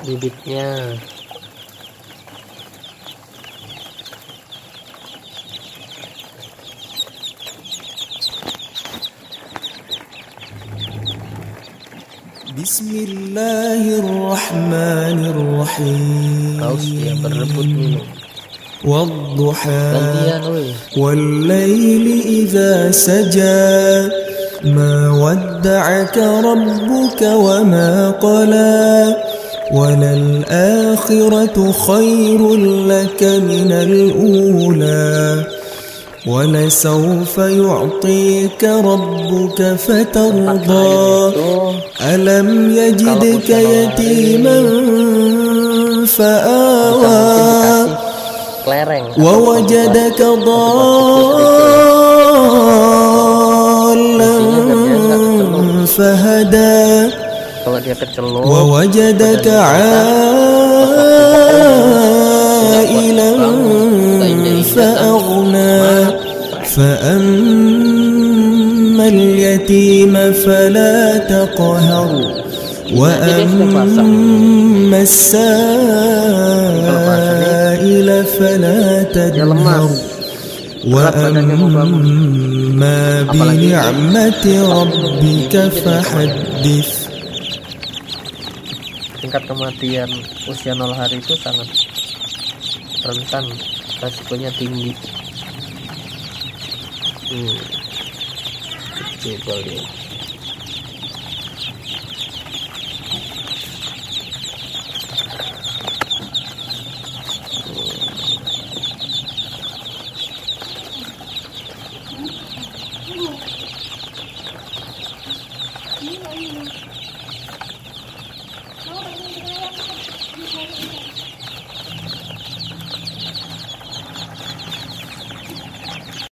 bibitnya. Bismillahirrahmanirrahim. Paus dia berebut minum. Wadduha Gantian woi. Wallayli idza saja Ma wadda'aka rabbuka wa ma qala Walal akhiratu khairul laka minal ula ولسوف يعطيك ربك فترضى ألم يجدك يتيما فآوى ووجدك ضالا فهدى ووجدك عائلا فأغنى فأما اليتيم فلا تقهر وأما السائل فلا تنهر وأما بنعمة ربك فحدث. Tingkat kematian usia 0 hari itu sangat rentan, resikonya tinggi. Coba lihat.